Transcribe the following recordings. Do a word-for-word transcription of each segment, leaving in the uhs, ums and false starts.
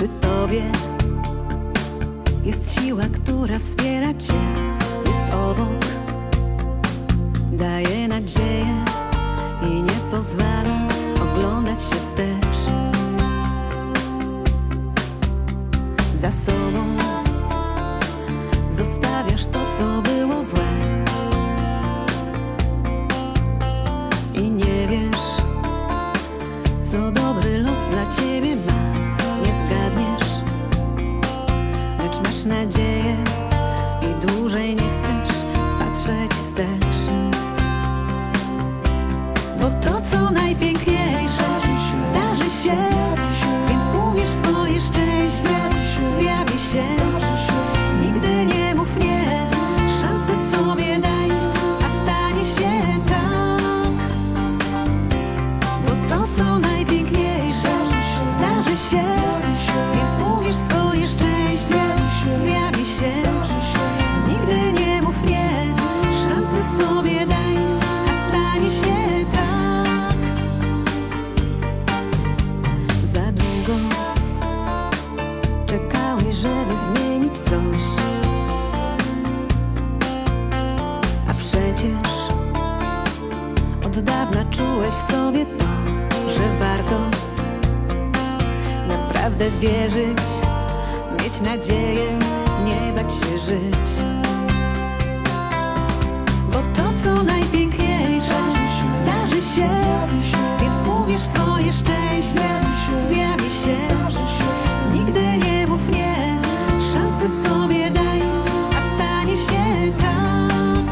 Przy Tobie jest siła, która wspiera Cię, jest obok, daje nadzieję i nie pozwala oglądać się wstecz. Za sobą zostawiasz to, co było złe i nie wiesz, co dobry los dla Ciebie ma. Nie zgadniesz, lecz masz nadzieję i dłużej nie chcesz patrzeć wstecz. Bo to, co najpiękniejsze, zdarzy się, więc uwierz w swoje szczęście, zjawi się. Nigdy nie mów nie, szansę sobie daj, a stanie się tak. Bo to, co najpiękniejsze, zdarzy się, więc uwierz w swoje szczęście, zjawi się. Nigdy nie mów nie, szansę sobie daj, a stanie się tak. Za długo czekałeś, żeby zmienić coś, a przecież od dawna czułeś w sobie to, że warto naprawdę wierzyć, mieć nadzieję, nie bać się żyć. Bo to, co najpiękniejsze, zdarzy się, więc uwierz w swoje szczęście, zjawi się. Nigdy nie mów nie, szansę sobie daj, a stanie się tak.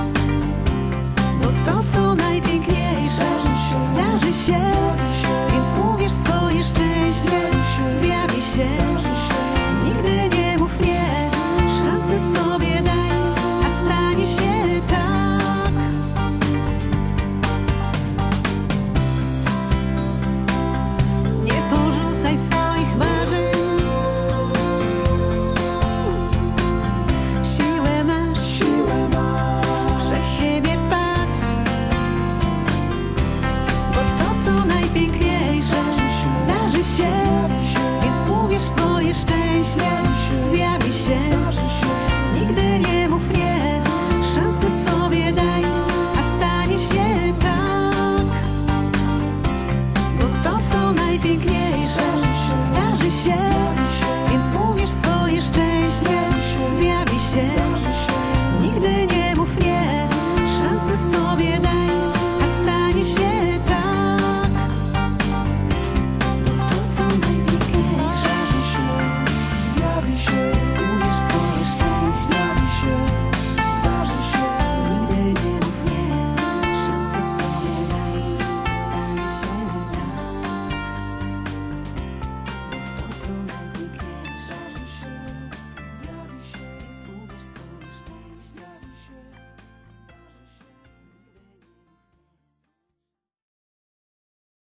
Bo to, co najpiękniejsze, zdarzy się, więc uwierz w swoje szczęście, zjawi się. Nigdy nie mów nie, szansę sobie daj, a stanie się tak. Nie porzucaj swoich marzeń, siłę masz, przed siebie patrz. Bo to, co najpiękniejsze, zdarzy się, więc uwierz w swoje szczęście, zjawi się. Nigdy nie mów nie, szansę sobie daj, a stanie się tak. Bo to, co najpiękniejsze,